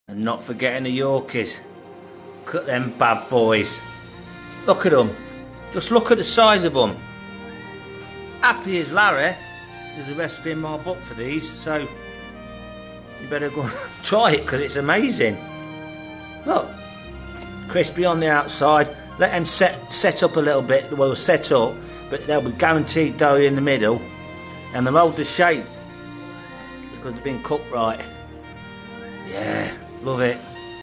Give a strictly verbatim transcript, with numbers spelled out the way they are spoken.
And not forgetting the Yorkies. Look at them bad boys. Look at them. Just look at the size of them. Happy as Larry. There's a recipe in my book for these, so you better go and try it because it's amazing. Look, crispy on the outside. Let them set set up a little bit. Well, set up, but they'll be guaranteed doughy in the middle, and they'll hold the shape because they've been cooked right. Yeah, love it.